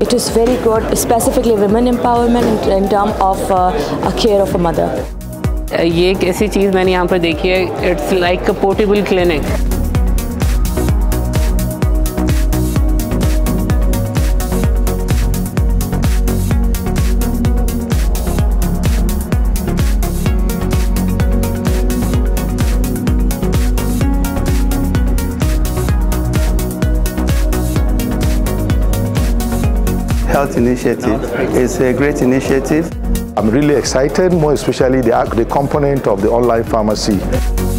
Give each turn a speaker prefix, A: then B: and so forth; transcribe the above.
A: It is very good, specifically women empowerment in terms of a care of a mother.
B: ये एक ऐसी चीज़ मैंने यहाँ पर देखी है, it's like a portable clinic.
C: Health initiative is a great initiative.
D: I'm really excited, more especially the component of the online pharmacy.